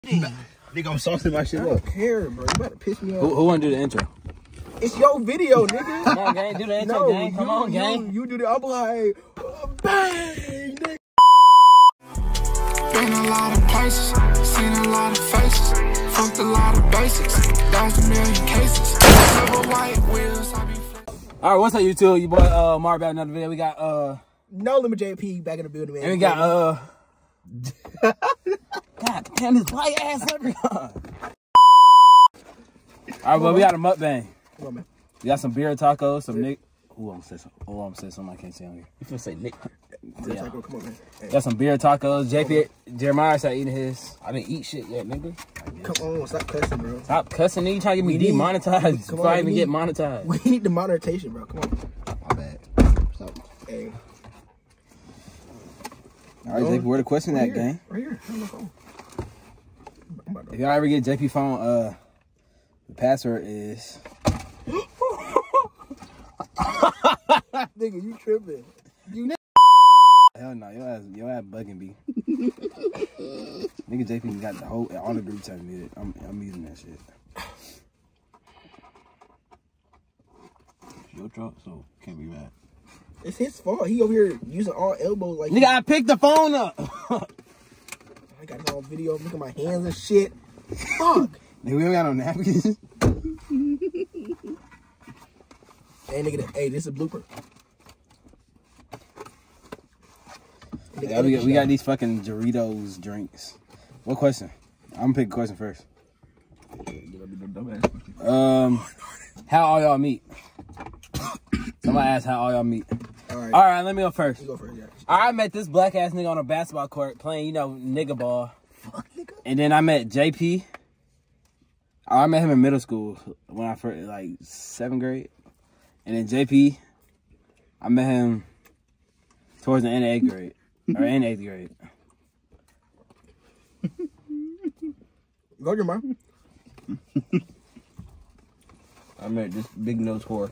Nigga, I'm saucing my shit up. I don't care, bro. You better piss me off. Who wanna do the intro? It's your video, nigga. Come on, gang. Do the intro, gang. Come on, gang. You do the. I'm like, bang, nigga. Been a lot of places, seen a lot of faces, fucked a lot of basics, dodged a million cases. Silver white wheels, I be. All right, what's up, YouTube? Your boy Mar back another video. We got No Limit JP back in the building, man. and we got God damn, this white ass every time. All right, well, we got a mukbang. Come on, man. We got some beer tacos, some Nick. Ooh, I'm gonna say something. Oh, I'm gonna say something I can't say on here. You finna say Nick? Yeah. Come on, man. Hey. Got some beer tacos. JP, Jeremiah started eating his. I didn't eat shit yet, nigga. Come on, stop cussing, bro. Stop cussing, nigga. You trying to get me demonetized before I even get monetized. We need the monetization, bro. Come on. My bad. So, Hey. All right, JP, where the question at, gang? Right here. On my phone. If y'all ever get JP phone, the password is. Nigga, you tripping. You Hell no, your ass bugging me. Nigga JP got all the group chat muted. I'm using that shit. your truck, so can't be mad. It's his fault. He over here using all elbows like. Nigga, I picked the phone up. I got it on video. Look at my hands and shit. Fuck. Nigga, we don't got no napkins. Hey, nigga, hey, this is a blooper. Yeah, we got these fucking Doritos drinks. What question? I'm gonna pick a question first. How all y'all meet? Somebody asked how all y'all meet. All right, let me go first. You go first, yeah. I met this black ass nigga on a basketball court playing, you know, nigga ball. Fuck, nigga. And then I met JP. I met him in middle school when I first, like, 7th grade. And then JP, I met him towards the end of 8th grade. Or in 8th grade. Go, your mom. I met this big nose whore.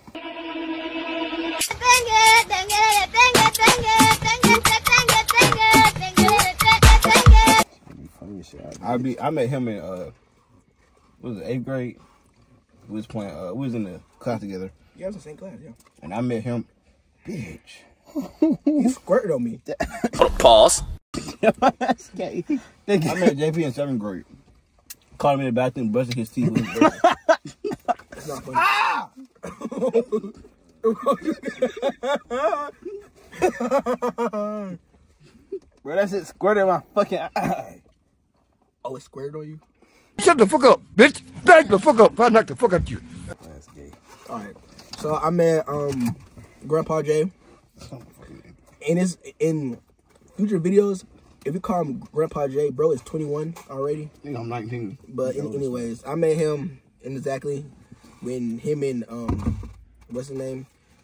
I met him in what was it, 8th grade. We was playing we was in the class together. Yeah, it was the same class, yeah. And I met him, bitch. You squirted on me. Pause. That's gay. I met JP in 7th grade. Caught him in the bathroom brushing his teeth with his brother. That's not funny. Ah! Bro, that shit squirted in my fucking eye. Oh, it squared on you? Shut the fuck up, bitch. Back the fuck up. I'll knock the fuck out you. That's gay. All right. So I met Grandpa Jay. And it's in future videos. If you call him Grandpa Jay, bro is 21 already. I think I'm 19. But anyways, I met him exactly when him and what's his name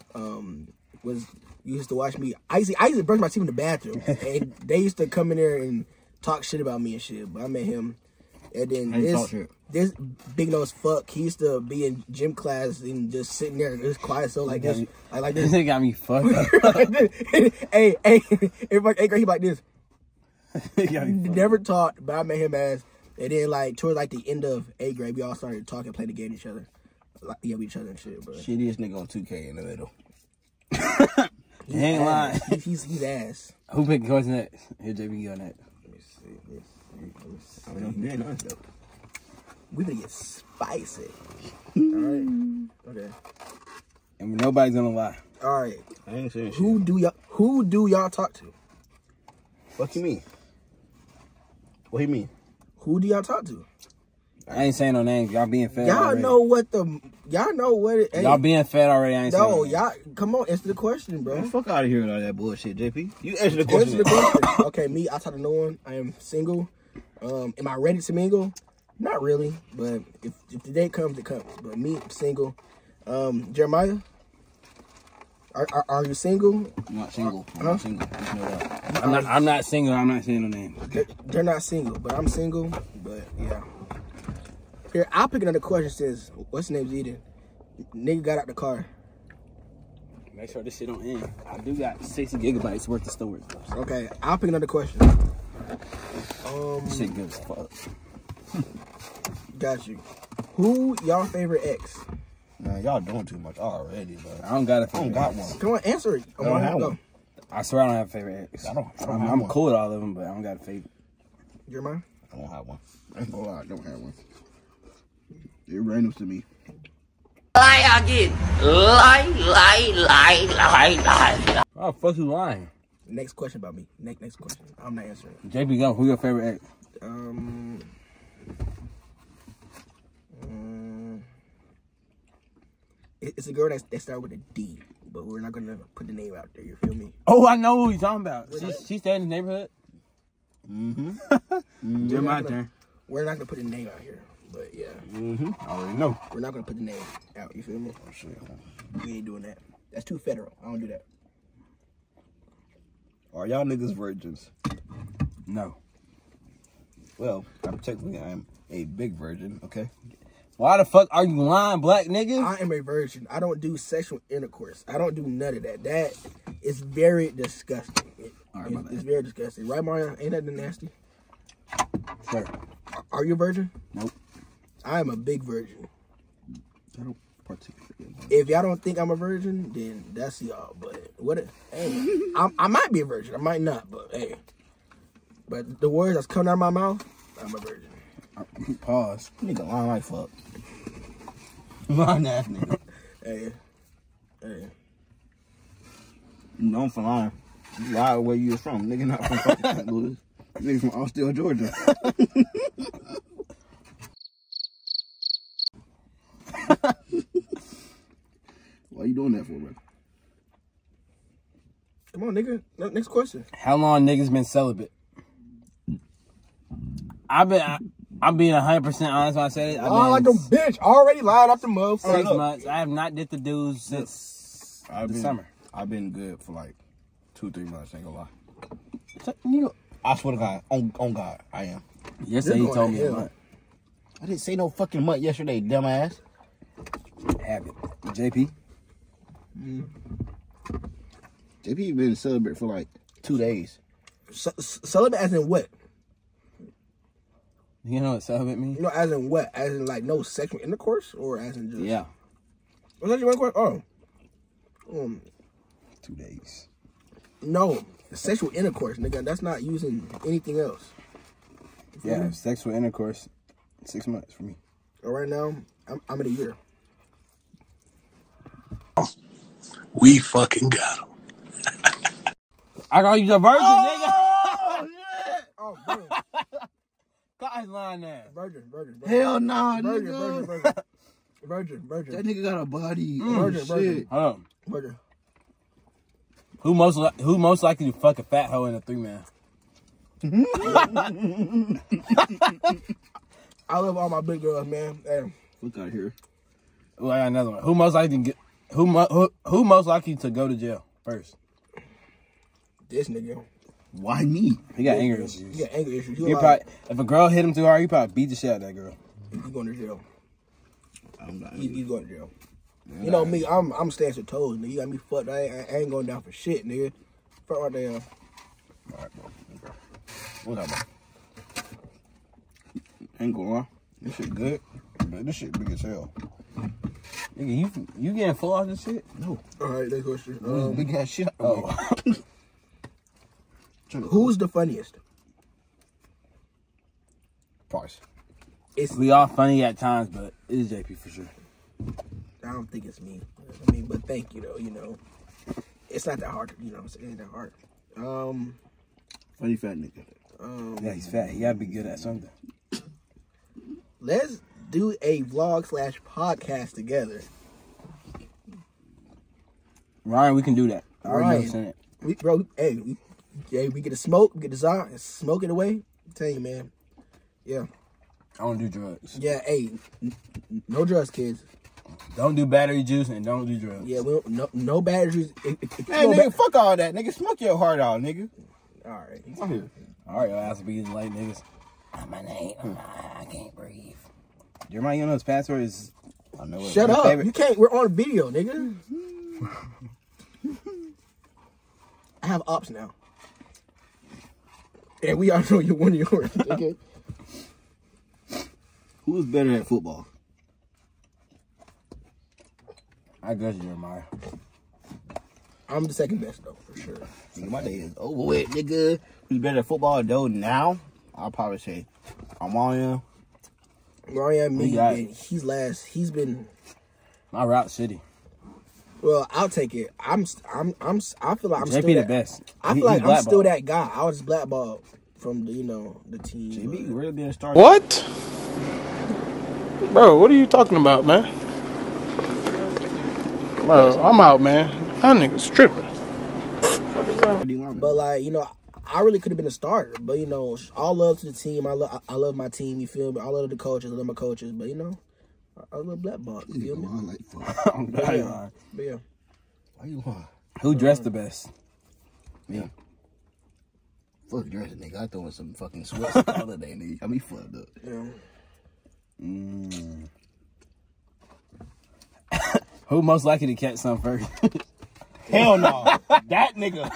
was used to watch me. I used to brush my teeth in the bathroom, and they used to come in there and talk shit about me and shit. But I met him, and then this big nose fuck, he used to be in gym class and just sitting there just quiet, so like this, like this. This nigga got me fucked up. hey, if like 8th grade, he like this. He got me fucked Never talked, but I met him as, and then like towards like the end of 8th grade, we all started talking, playing the game with each other, like, yeah, with each other and shit. But Shittiest nigga on 2K in the middle. He ain't lying. He's ass. Who picked the question next? Here, JP, go next. Let me see. I don't know if you did nothing though. We gonna get spicy. Alright. Okay. And nobody's gonna lie. Alright. I ain't saying shit. Who do y'all talk to? What you mean? What you mean? Who do y'all talk to? I ain't saying no names. Y'all being fed Y'all already. know what it is. Y'all being fed already. I ain't saying No, no names. y'all come on, answer the question, bro. Man, fuck out of here with all that bullshit, JP. You answer the question. Answer the question. Okay, me, I talk to no one. I am single. Am I ready to mingle? Not really, but if the day comes, it comes. But me, I'm single. Jeremiah, are you single? I'm not single. I'm not single. Just know that. I'm not single. I'm not saying no names. They're not single, but I'm single. But yeah. Here, I'll pick another question. Says, what's his name's eating? Nigga got out the car. Make sure this shit don't end. I do got 60 gigabytes worth of storage. Okay, I'll pick another question. Shit good as fuck. Got you. Who y'all favorite ex? Man, y'all doing too much already, bro. I don't got a I don't favorite got ex. one. Come on, answer it. I don't have go. one. I swear I don't have a favorite ex. I don't have I'm one. cool with all of them, but I don't got a favorite. Jeremiah? I don't have one. I ain't gonna lie, I don't have one. It randoms to me. Lie again. Lie. Oh, fuck you lying. Next question about me. Next question. I'm not answering it. JP, go. Who your favorite ex? It's a girl that started with a D, but we're not gonna put the name out there. You feel me? Oh, I know who you're talking about. She stay in the neighborhood? Mm-hmm. Jeremiah turn. We're not gonna put the name out here, but yeah, Mm-hmm. I already know. we're not gonna put the name out. You feel me? Oh, shit. We ain't doing that. That's too federal. I don't do that. Are y'all niggas virgins? No. Well, technically I am a big virgin, okay? Why the fuck are you lying, black nigga? I am a virgin. I don't do sexual intercourse. I don't do none of that. That is very disgusting. It's very disgusting. Right, Mario? Ain't that nasty? Sure. Are you a virgin? Nope. I am a big virgin. I don't particularly. If y'all don't think I'm a virgin, then that's y'all. But hey, I might be a virgin. I might not, but hey. But the words that's coming out of my mouth, I'm a virgin. Pause. Nigga lying like fuck. Lying ass nigga. Hey. You know I'm from lying. You lie where you was from. Nigga not from fucking St. Louis. Nigga from Austell, Georgia. Why you doing that for, bro? Come on, nigga. Next question. How long niggas been celibate? I'm being 100% honest when I said it. I've Oh, like been them bitch. Already lied off the motherfucker. 6 months. I have not did the dudes since the summer. I've been good for like 2-3 months, ain't gonna lie. You I swear to God, on God, I am. yesterday he going told to me a hell. month. I didn't say no fucking month yesterday, dumbass. Have it. JP? JP been celibate for like 2 days. Celibate as in what? You know what celibate means? You know, as in what? As in like no sexual intercourse, or as in just Yeah. What's sexual intercourse? Oh, 2 days. no, sexual intercourse, nigga. That's not using anything else. Yeah, sexual intercourse. 6 months for me. So right now, I'm in a year. We fucking got him. I call you the virgin, nigga. Oh, virgin, Got his line there. virgin. Hell nah, Virgin. nigga. Virgin. That nigga got a body. Virgin. Hold on. Virgin. Who most likely to fuck a fat hoe in a 3-man? I love all my big girls, man. Hey, Fuck out here. Oh, I got another one. Who most likely to go to jail first? this nigga, Why me? He got anger issues. he got anger issues. He probably, if a girl hit him too hard, he probably beat the shit out of that girl. He's going to jail. I'm not. He's going to jail. You know me, I'm staying to toes, nigga. You got me fucked. I ain't going down for shit, nigga. Fuck right there. All right, bro. What up, bro? Ain't gonna lie. This shit good. But this shit big as hell. Nigga, you getting full off this shit? No. All right, next question. This big ass shit. Oh. Who's the funniest? Price. We all funny at times, but it is JP for sure. I don't think it's me. I mean, but thank you though. You know, it's not that hard. You know, it ain't that hard. Funny fat nigga. Yeah, he's fat. He gotta be good at something. Let's do a vlog/podcast together. Ryan, we can do that. I already Ryan. know sent it. We get the smoke, we get the Zod, and smoke it away. I'm telling you, man. Yeah. I don't do drugs. Yeah, hey, no drugs, kids. Don't do battery juice and don't do drugs. Yeah, we don't, no batteries. If you Hey, go nigga, back- fuck all that. Nigga, smoke your heart out, nigga. all right. Come here. All right, your ass will be getting late, niggas. My name, I can't breathe. Jeremiah, you know his password is. I know it. Shut Your up. favorite- You can't. We're on video, nigga. I have ops now. And we all know you're one of yours. Okay. Who's better at football? I guess Jeremiah. I'm the second best though, for sure. Nigga, my day is over with, nigga. Who's better at football though now? I'll probably say Amaya. Mariah, me, got and he's last. He's been. My Route City. Well, I'll take it. I feel like I'm JP still the that, best. I feel like I'm still that guy. I was blackballed from the the team. JB really being started. What? Bro, what are you talking about, man? Bro, I'm out, man. That nigga's tripping. But like I really could have been a starter. But all love to the team. I love my team. You feel me? I love the coaches. I love my coaches. But I love blackball. You feel me? But yeah. Why you lying? Who dressed the best? Me. Fuck dressing, nigga. I throw in some fucking sweats the other day, nigga. Got me fucked up. Yeah. Who most likely to catch some first? Hell no. That nigga.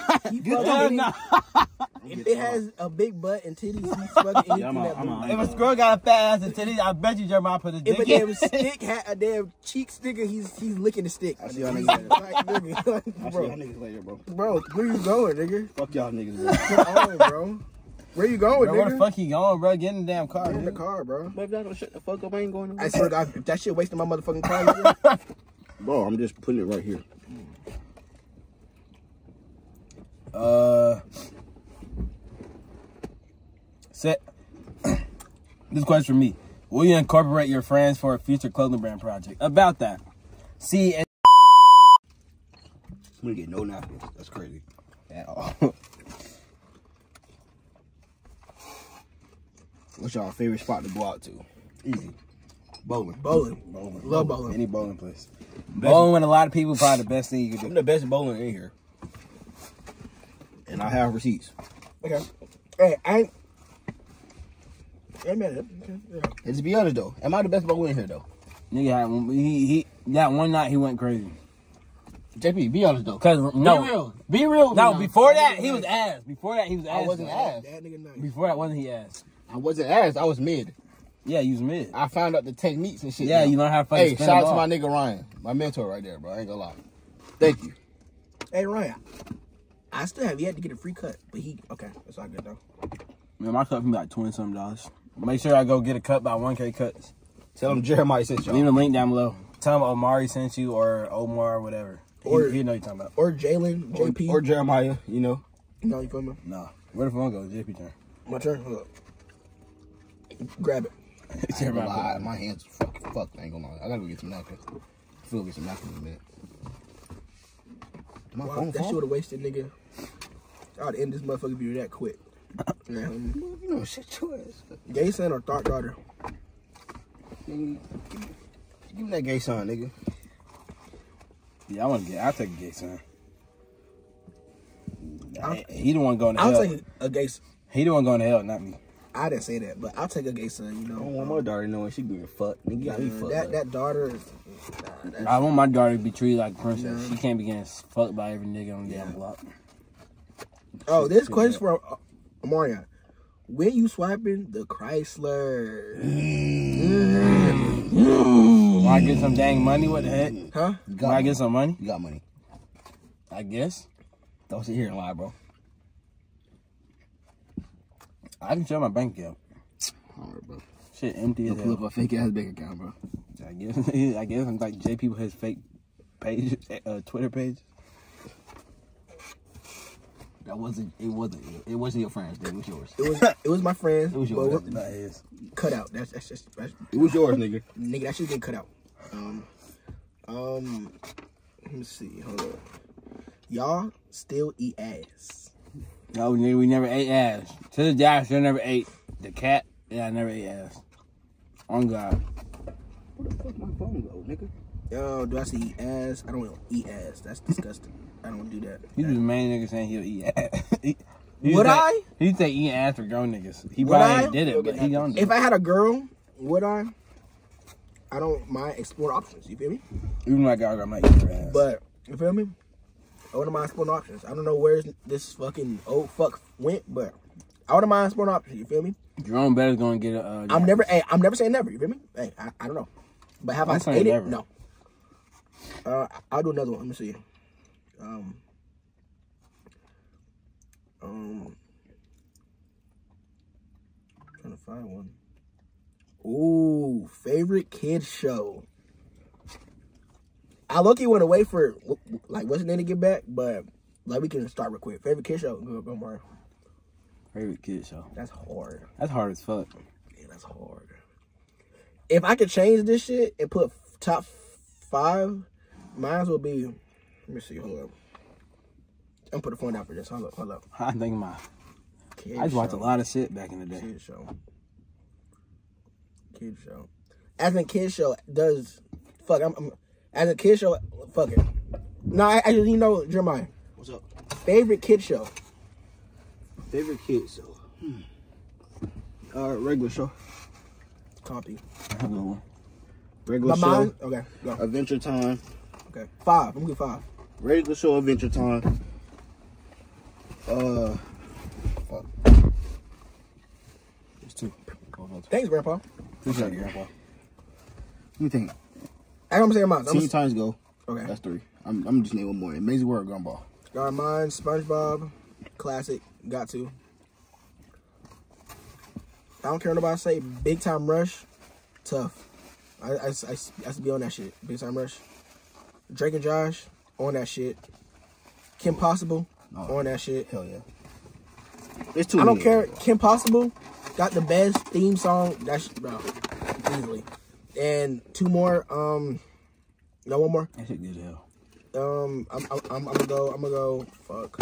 If it has a big butt and titties, he's fucking anything that moves. If a squirrel got a fat ass and titties, I bet you Jeremiah put a dick If a damn stick had a damn cheek sticker, he's licking the stick. I see y'all niggas later. I see y'all bro, niggas later, bro. where you going, nigga? Fuck y'all niggas, bro. Come on, bro. Where you going, Bro, nigga? where the fuck you going, bro? Get in the damn car. Get in the Nigga. car, bro. But if y'all don't shut the fuck up, I ain't going I swear to God, if that shit wasting my motherfucking car, nigga. Bro, I'm just putting it right here. This question for me. Will you incorporate your friends for a future clothing brand project? About that. See, and I'm gonna get no napkins. That's crazy. at all. What's y'all favorite spot to go out to? Easy. Bowling. Bowling. Love bowling. Any bowling place. Bowling with a lot of people, probably the best thing you can I'm do. the best bowler in here. And I have receipts. Okay. Hey, I ain't mad at it. Okay, yeah. And to be honest though, am I the best bowler in here though? Nigga had he that one night he went crazy. JP, be honest though. Cause no, Be real. Be real. no, before that he was ass. Before that he was ass. I wasn't ass. That nigga nice. Before that wasn't he ass. I wasn't ass. I was mid. Yeah, you was mid. I found out the techniques and shit. Yeah, now. you learn how to fucking Hey, spin shout the out to ball. my nigga Ryan, my mentor right there, bro. I ain't gonna lie. Thank you. Hey, Ryan. I still have yet to get a free cut, but okay, that's all good though. Man, my cut for me like $20-something. Make sure I go get a cut by 1K cuts. Tell him Jeremiah sent y'all. Leave the link down below. Tell him Omari sent you or Omar or whatever. Or- he know what you're talking about. Or Jalen, JP. Or Jeremiah, you know. No, you feel me? Nah. Where the phone go? JP turn. My turn. Hold up. Grab it. I ain't gonna lie, my hands are fucking fucked. I ain't gonna lie. I gotta go get some napkins. I feel like get some napkins in a minute. My Wow, phone that shit fall? would have wasted, nigga. I'd end this motherfucker video that quick. Yeah, You know, shit your ass. gay son or thought daughter? Nigga, give me that gay son, nigga. Yeah, I'll take a gay son. He the one going to I'll hell. take a gay son. He the one going to hell, not me. I didn't say that, but I'll take a gay son, I don't want my daughter knowing she being fucked. Nigga, you got me fucked up. that daughter, I want my daughter to be treated like a princess. She can't be getting fucked by every nigga on the damn block. Oh, this question for Amarion. When you swiping the Chrysler? When I get some dang money, what the heck? Huh? When I get some money, You got money. I guess. Don't sit here and lie, bro. I can show my bank account. Alright, bro. Shit empty as Don't pull up hell. a fake ass bank account, bro. I guess I'm like JP with his fake page, Twitter page. It wasn't your friends, dude. It was yours. It was my friend. It was yours. but Not his. cut out. That's It was yours, nigga. nigga. That shit get cut out. Let me see. Hold on. Y'all still eat ass? No, nigga, we never ate ass. To the day, I still never ate the cat. Yeah, I never ate ass. On God. Where the fuck my phone go, nigga? Yo, do I say eat ass? I don't eat ass. That's disgusting. I don't do that. He was the main nigga saying he'll eat ass. Would I? He'd say eating ass for grown niggas. He Would probably I? did it, but he don't do If it. I had a girl, would I? I don't mind exploring options. You feel me? Even my girl might eat her ass. But you feel me? I wouldn't mind exploring options. I don't know where this fucking old fuck went, but I wouldn't mind sport opposite. You feel me? Jerome Bettis gonna get a. I'm never saying never. You feel me? Hey, I don't know. But have I saying said it? never. No. I'll do another one. Let me see. Trying to find one. Ooh, favorite kids show. I low-key went away for like what's the name to get back, but like we can start real quick. Favorite kid show. Go Mario. Favorite kid show. That's hard. That's hard as fuck. Yeah, that's hard. If I could change this shit and put top 5, mine will be. Let me see. Hold up. I'm gonna put the phone down for this. Hold up. I think my. Kid I just watched a show. lot of shit back in the day. Kid show. As a kid show does. Fuck. I'm as a kid show. Fuck it. No, I you know Jeremiah. What's up? Favorite kid show. Favorite kid show. Regular show. Copy. Regular My show. mind. Okay. Go. Adventure Time. Okay. 5. I'm gonna get 5. Regular show. Adventure Time. Fuck. There's 2. Thanks, Grandpa. Appreciate it, Grandpa. Let me think. I'm gonna say mine. Teen Titans Go. Okay. That's 3. I'm just naming one more. Amazing World Gumball. Got mine. SpongeBob. Classic. Got to. I don't care what nobody say. Big Time Rush. Tough. I used to be on that shit. Big Time Rush. Drake and Josh. On that shit. Kim Possible. On that shit. Hell yeah. There's 2. I don't care. Kim Possible got the best theme song. That's bro, easily. And 2 more. No, 1 more. That shit good as hell. I'm gonna go. Fuck.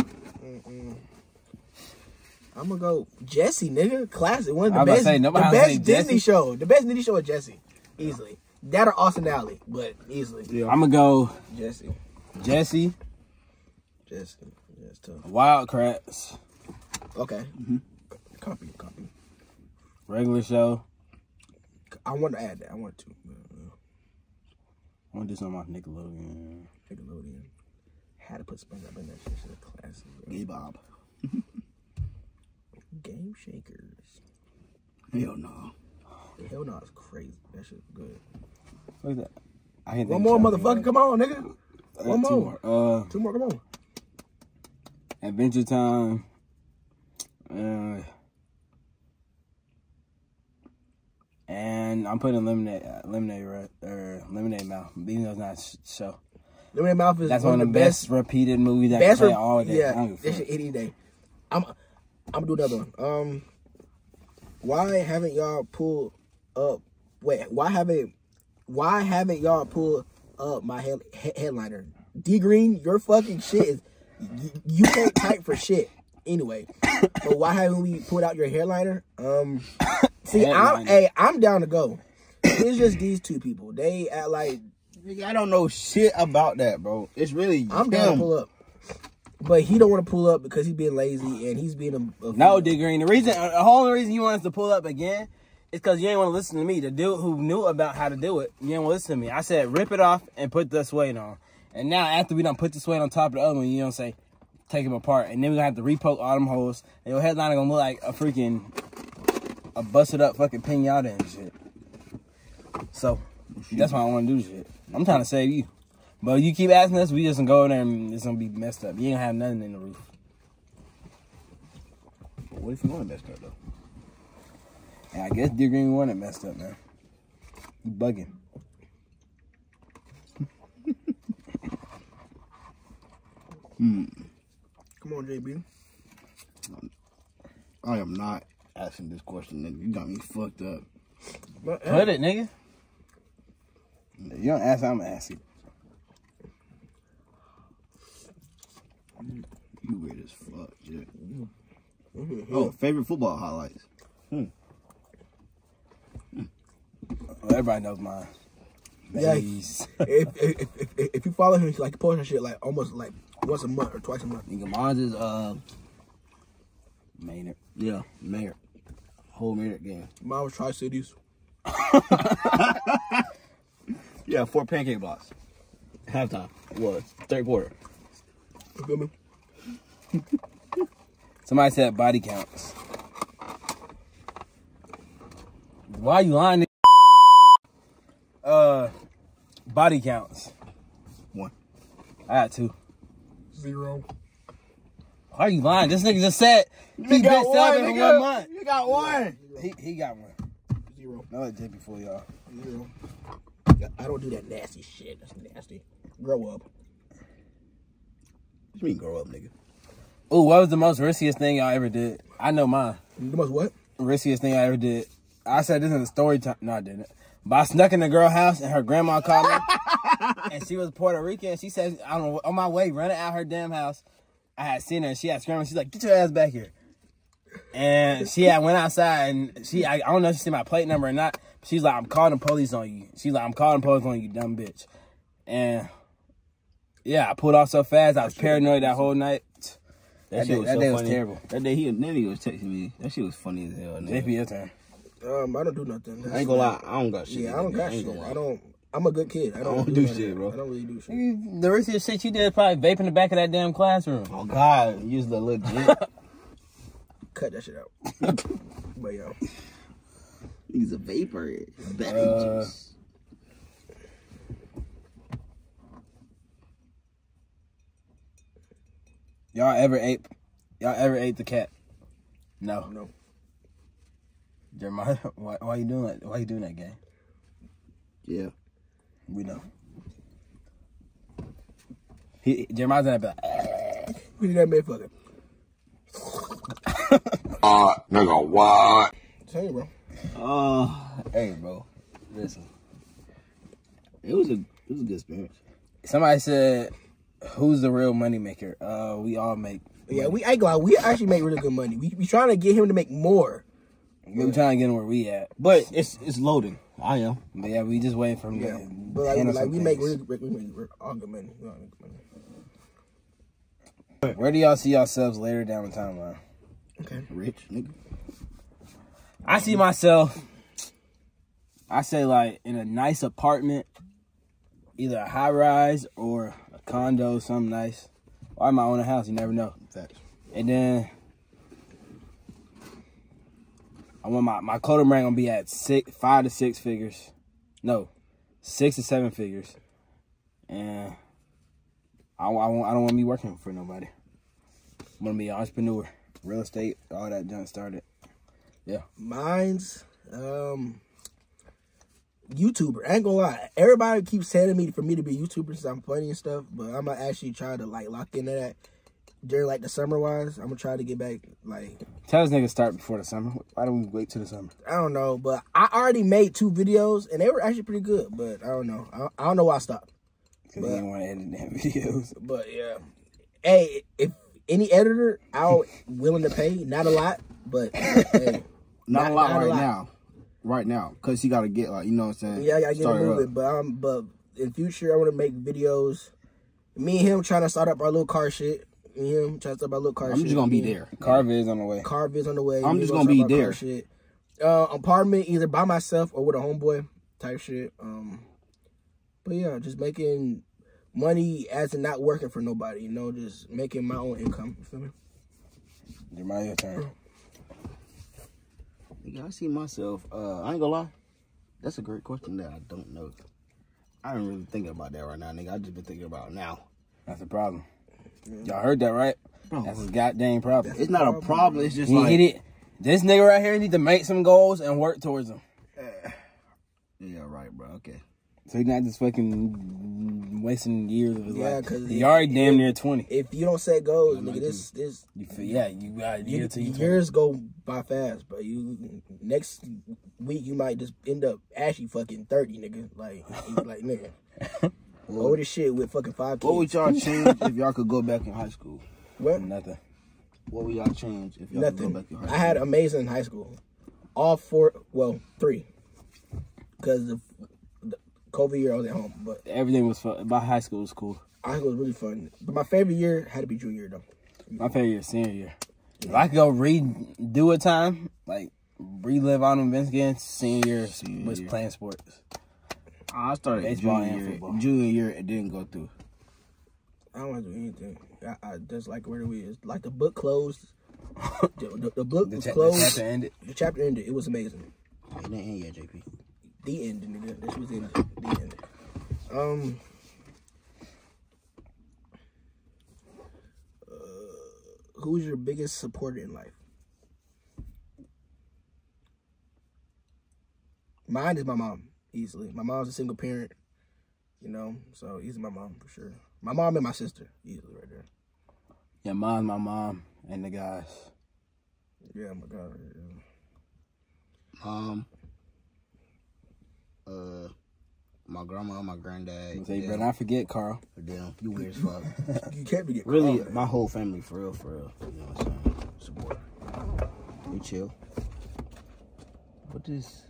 I'm gonna go Jesse, nigga. Classic. One of the best. The best Disney show. The best Disney show is Jesse. Easily. That or Austin Alley, but easily. Yeah. I'm gonna go Jesse. Jesse. Yeah, it's tough. Wild Kratts. Okay. Copy. Regular show. I want to add that. I want to. I want to do something off Nickelodeon. Nickelodeon. Had to put SpongeBob in that shit. Shit classic. Bro. Gay Bob. Game Shakers. Hell no. Hell no, it's crazy. That shit's good. What is that? I can't One think more, of motherfucker. Come on, nigga. One more. 2 more. 2 more. Come on. Adventure Time. And I'm putting Lemonade Mouth. Even though it's not a show. Lemonade Mouth is That's one of the best repeated movies that best play all day. I don't Yeah, give a this fuck. shit any day. I'm gonna do another one. Why haven't y'all pulled up? Wait, why haven't y'all pulled up my headliner? D Green, your fucking shit is you can't type for shit anyway. But why haven't we pulled out your headliner? See, I'm down to go. It's just these 2 people. They act like Nigga, I don't know shit about that, bro. It's really I'm down to pull up. But he don't want to pull up because he's being lazy and he's being a No, D Green. The whole reason you want us to pull up again is because you ain't want to listen to me. The dude who knew about how to do it, you ain't want to listen to me. I said, rip it off and put the suede on. And now, after we done put the suede on top of the other one, you don't say, take them apart. And then we're going to have to repoke all them holes. And your headliner going to look like a busted up fucking pinata and shit. So, that's why I want to do this shit. I'm trying to save you. But you keep asking us, we just gonna go in there and it's gonna be messed up. You ain't gonna have nothing in the roof. What if you want it messed up, though? And I guess D Green want it messed up, man. You bugging. Come on, JB. I am not asking this question, nigga. You got me fucked up. Put it, nigga. If you don't ask, I'm gonna ask you. You weird as fuck, yeah. Oh, favorite football highlights. Well, everybody knows mine. Yeah. Maze. If you follow him, like post that shit like almost like once a month or twice a month. Nigga, mine is Maynard. yeah, Maynard. Whole Maynard game. Mine was Tri-Cities. Yeah, 4 pancake blocks. Halftime was third quarter. You feel me? Somebody said body counts. Why are you lying? Body counts. 1. I got 2. 0. Why are you lying? This nigga just said he got been 7 in nigga. 1 month. You got 1. He got 1. 0. No, let JP fool y'all. 0. I don't do that nasty shit. That's nasty. Grow up. What you mean grow up, nigga? Ooh, what was the most riskiest thing y'all ever did? I know mine. The most what? Riskiest thing I ever did. I said this in the story time. No, I didn't. But I snuck in the girl house and her grandma called me. And she was Puerto Rican. She said, I don't know, on my way, running out her damn house, I had seen her. She had screaming. She's like, get your ass back here. And she had went outside and I don't know if she see my plate number or not. She's like, I'm calling the police on you. She's like, I'm calling the police on you, dumb bitch. And yeah, I pulled off so fast. I was paranoid that whole night. That shit was so day was funny. terrible. That day he was texting me. That shit was funny as hell. Nigga. JP, your turn. I don't do nothing. I ain't gonna lie. I don't got shit. Yeah, I don't got ain't shit. gonna lie. I don't. I'm a good kid. I don't do none of shit, that. bro. I don't really do shit. The riskiest shit you did is probably vape in the back of that damn classroom. Oh God, use the legit. Cut that shit out. But yo, He's a vapor. Juice. Y'all ever ate the cat? No. no. Jeremiah, why you doing that? Why you doing that, gang? Yeah. We know. Jeremiah's gonna be like, We did that motherfucker. Nigga, what? Tell you, bro. Hey, bro. listen. It was a good experience. Somebody said, who's the real money maker? We all make. Yeah, we ain't gonna lie, we actually make really good money. We trying to get him to make more. We trying to get him where we at. But it's loading. I am. But yeah, we just waiting for him Yeah, to but handle like some we make things. really all good money. We all make good money. Where do y'all see yourselves later down the timeline? Okay. Rich, nigga. I see myself, I say like in a nice apartment, either a high rise or a condo, something nice. Or I might own a house, you never know. Facts. And then I want my clothing brand gonna be at 5 to 6 figures. No, 6 to 7 figures. And I don't want to be working for nobody. I want to be an entrepreneur, real estate, all that junk started. Yeah. Mine's YouTuber. I ain't gonna lie. Everybody keeps telling me for me to be a YouTuber since I'm funny and stuff, but I'm gonna actually try to like lock into that during like the summer wise. I'm gonna try to get back like. Tell us niggas start before the summer. Why don't we wait till the summer? I don't know, but I already made 2 videos and they were actually pretty good. But I don't know. I don't know why I stopped. Because you didn't want to edit damn videos. But yeah, hey, if any editor, I'm willing to pay. Not a lot, but hey, Not a lot right now. Because you got to get, like, you know what I'm saying? yeah, I gotta get Start it it moving. But in future, I want to make videos. Me and him trying to start up our little car shit. Me and him trying to start up our little car shit. I'm just going to be there. Car vids on the way. Car vids on the way. I'm Me just gonna gonna start be up our there. car Shit. Apartment either by myself or with a homeboy type shit. But yeah, just making money as in not working for nobody. You know, just making my own income. You feel me? Jeremiah, your turn. Nigga, I see myself. I ain't gonna lie. That's a great question that I don't know. I ain't really thinking about that right now, nigga. I just been thinking about it now. That's a problem. Y'all heard that, right? Bro, That's his goddamn problem. it's not a problem. It's just He like, it. This nigga right here need to make some goals and work towards them. yeah, right, bro. Okay. So he's not just fucking wasting years of his Yeah, life. 'cause He already damn near 20. If you don't set goals, nigga, this You feel, yeah, you got a year till you 20. years go by fast, but you next week you might just end up actually fucking 30, nigga. Like nigga, old as shit with fucking 5 kids. What would y'all change if y'all could go back in high school? What? Nothing. What would y'all change if y'all could go Nothing. back in high school? I had amazing high school. All 4, well, 3, because the COVID year I was at home. But Everything was fun. My high school was cool. high school was really fun. But my favorite year had to be junior year though. My favorite year, senior year. If I could go redo a time, like relive all them events again, senior year was playing sports. I started Baseball and football. junior year, it didn't go through. I don't want to do anything. I just like where we is. Like the book closed. The book was closed. The chapter ended. The chapter ended. It was amazing. It didn't end yet, JP. The end, nigga. This was in the end. Who's your biggest supporter in life? Mine is my mom, easily. My mom's a single parent, you know, so easily my mom for sure. My mom and my sister, easily right there. Yeah, mine's my mom and the guys. Yeah, my God. Yeah. My grandma, my granddad. Say, better not forget, Carl. Damn, you weird as fuck. You can't be getting Really, called. my whole family, for real, for real. You know what I'm saying? Support. We chill. What this?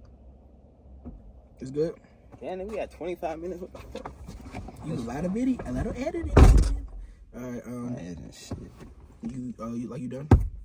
It's good. Damn, we got 25 minutes. What the fuck? You a lot of video, a lot of editing. All right, Shit. you done?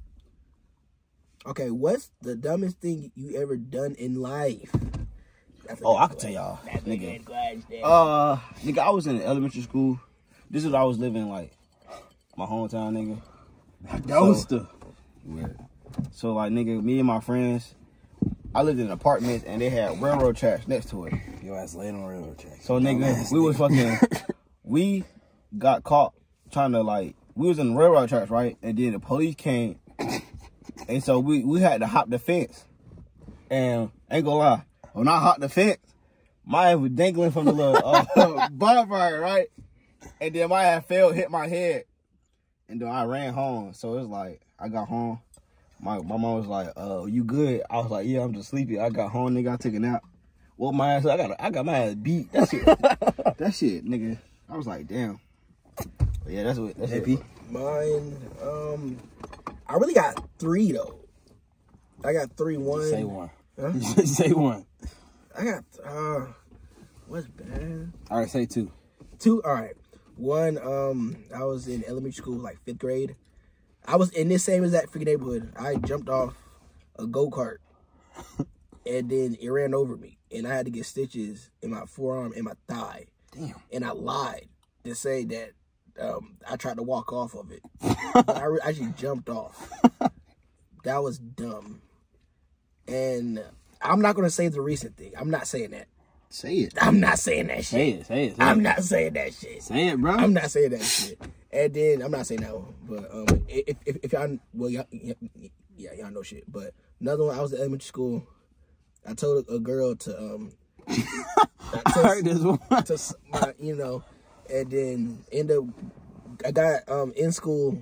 Okay, what's the dumbest thing you ever done in life? Oh, I can tell y'all, nigga. Nigga, I was in elementary school. This is what I was living like, my hometown, nigga. Doster. So like, nigga, me and my friends, I lived in an apartment and they had railroad tracks next to it. Your ass laying on railroad tracks. So nigga, we was fucking, we got caught trying to like, we was in the railroad tracks, right? And then the police came, and so we had to hop the fence. And ain't gonna lie, when I hopped the fence, my ass was dangling from the little bonfire, right? And then my ass fell, hit my head, and then I ran home. So it was like, I got home. My mom was like, you good? I was like, yeah, I'm just sleepy. I got home, nigga. I took a nap. Well, my ass, I got my ass beat. That shit, nigga. I was like, damn. But yeah, that's it. Mine, I really got 3 though. I got 3. One. Say one. Huh? Say one. I got, what's bad? All right, say 2. 2, all right. 1, I was in elementary school, like 5th grade. I was in this same exact freaking neighborhood. I jumped off a go-kart, and then it ran over me, and I had to get stitches in my forearm and my thigh. Damn. And I lied to say that I tried to walk off of it. But I actually jumped off. That was dumb. And I'm not going to say the recent thing. I'm not saying that. Say it. I'm not saying that shit. Say it. I'm not saying that shit. Say it, bro. I'm not saying that shit. And then I'm not saying that one, but if y'all, well, y'all know shit. But another one, I was in elementary school. I told a girl to I heard this one. you know, and then I got in school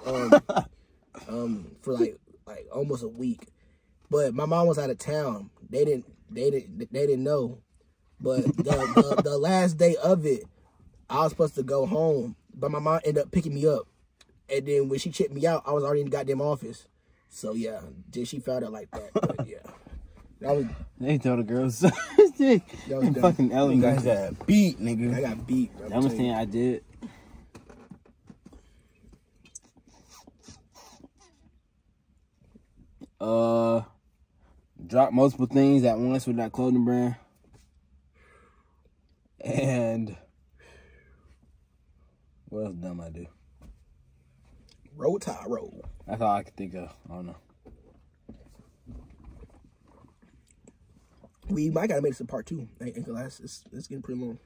for like almost a week, but my mom was out of town. They didn't know, but the last day of it, I was supposed to go home. But my mom ended up picking me up. And then when she checked me out, I was already in the goddamn office. So, yeah, then she found out like that. But, yeah. That was... They told the girls. That was dumb. Fucking You elementary. guys got beat, nigga. I got beat. Bro. Dumbest thing I did. Drop multiple things at once with that clothing brand. And... what else dumb I do? Roll Tide roll. That's all I could think of. I don't know. We might gotta make this a part 2. Ain't gonna last. It's getting pretty long.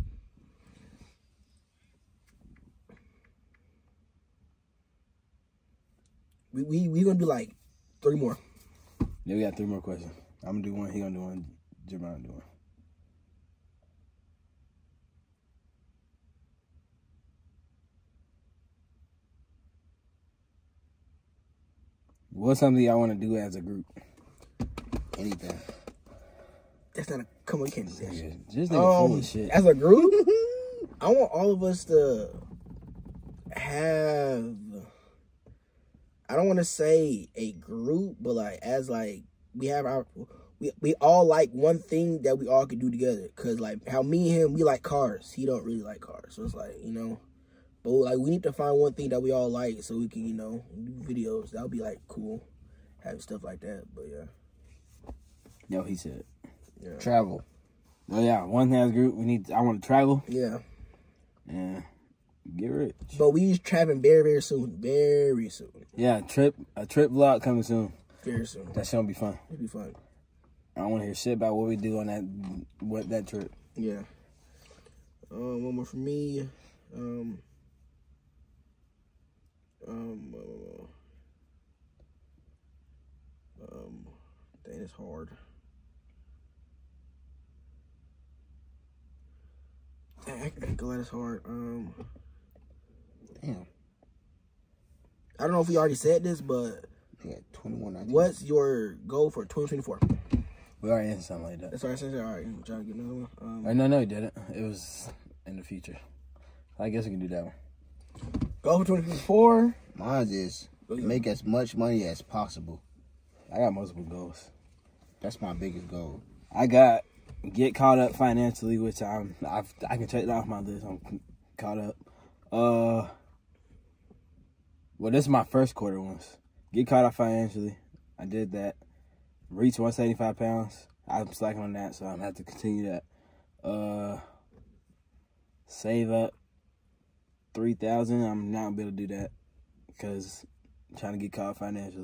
We gonna do like 3 more. Yeah, we got 3 more questions. I'm gonna do one. He gonna do one. Jim gonna do one. What's something y'all want to do as a group? Anything. That's not a come on. You can't do that shit. Just nigga full of shit. As a group, I want all of us to have. I don't want to say a group, but like as like we have our. We all like one thing that we all could do together. Cause like how me and him, we like cars. He don't really like cars, so it's like, you know. But like we need to find one thing that we all like so we can, you know, do videos. That would be like cool, having stuff like that. But yeah. Yo, he said. Yeah. Travel. Oh yeah, one thing as a group, I want to travel Yeah. and get rich. But we traveling very, very soon. Very soon. Yeah, a trip vlog coming soon. Very soon. That shit gonna be fun. It'll be fun. I don't want to hear shit about what we do on that trip. Yeah. One more for me. Dang, it's hard. Dang, I can't go at it's hard. Damn. I don't know if we already said this, but Yeah, 21. what's your goal for 2024? We already in something like that. That's what I said. All right, I'm trying to get another one. No, we didn't. It was in the future. I guess we can do that one. Goal for 2024. Mine is make as much money as possible. I got multiple goals. That's my biggest goal. I got get caught up financially, which I can check that off my list. I'm caught up. Well, this is my first quarter ones. Get caught up financially. I did that. Reach 175 pounds. I'm slacking on that, so I'm gonna have to continue that. Save up 3,000. I'm not gonna be able to do that because I'm trying to get caught up financially.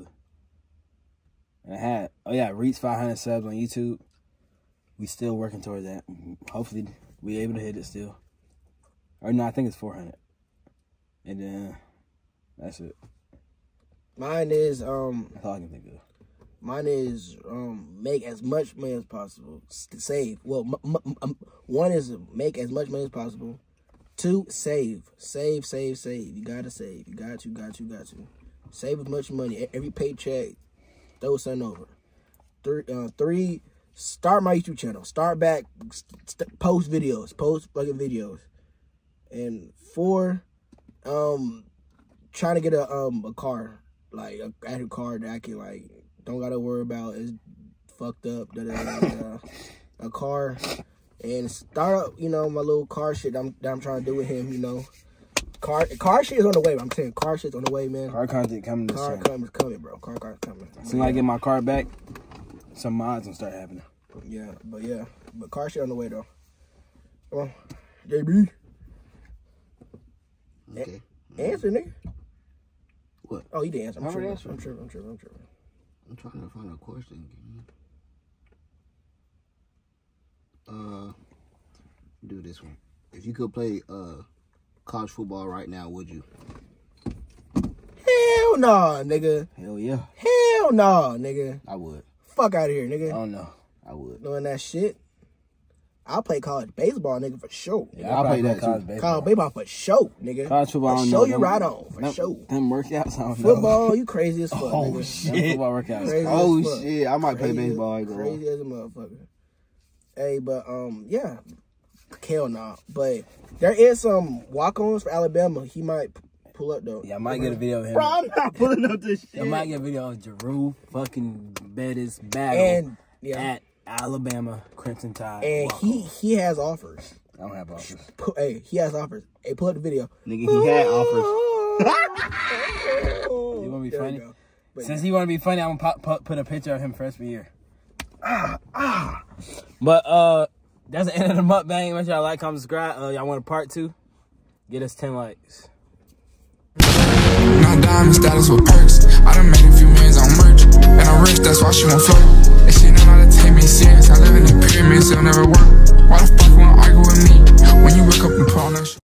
And reach 500 subs on YouTube. We still working towards that. Hopefully, we able to hit it still. Or no, I think it's 400. And then that's it. Mine is That's all I can think of. Mine is make as much money as possible. Save. Well, one is make as much money as possible. 2, save. Save. You gotta save. You got to. Save as much money. Every paycheck, throw something over. 3, start my YouTube channel. Start back. Post videos. Post fucking videos. And 4, trying to get a car, like a car that I can like. Don't gotta worry about is fucked up. A car and start up, my little car shit that I'm trying to do with him. Car shit is on the way. I'm saying car shit's on the way, man. Car content coming. Car coming, bro. Car coming. As soon as I get my car back, some mods will start happening. But car shit on the way though. Come on, JB. Okay. Answer, nigga. What? Oh, he didn't answer. I'm tripping. I'm trying to find a question. Do this one. If you could play college football right now, would you? Hell nah, nigga. Hell yeah. Hell nah, nigga. I would. Fuck out of here, nigga. Oh no, I would. Doing that shit. I'll play college baseball, nigga, for sure. Yeah, I'll play that College baseball for sure, nigga. College football, for I don't sure, know. you right on, for sure. Them workouts, I don't know. Football, you crazy as fuck, Oh, nigga. shit. Them football workouts. Crazy Oh as fuck. shit! I might play Crazy- baseball. Crazy as a motherfucker. Hey, but yeah, hell nah. But there is some walk-ons for Alabama. He might pull up though. Yeah, I might get a video of him. Bro, I'm not pulling up this shit. I might get a video of Drew fucking Bettis battle And at Alabama Crimson Tide. and he has offers. I don't have offers. Hey, he has offers. Hey, pull up the video. Nigga, he had offers. You want to be There we funny? go. But Since he want to be funny, I'm gonna put a picture of him freshman year. But that's the end of the mukbang. Make sure y'all like, comment, subscribe. Y'all want a part 2? Get us 10 likes. Not diamond status with perks. I done made a few millions on merch. And I'm rich, that's why she won't fuck. And she know how to take me serious. I live in the pyramids, it'll never work. Why the fuck you wanna argue with me when you wake up and put on that shit?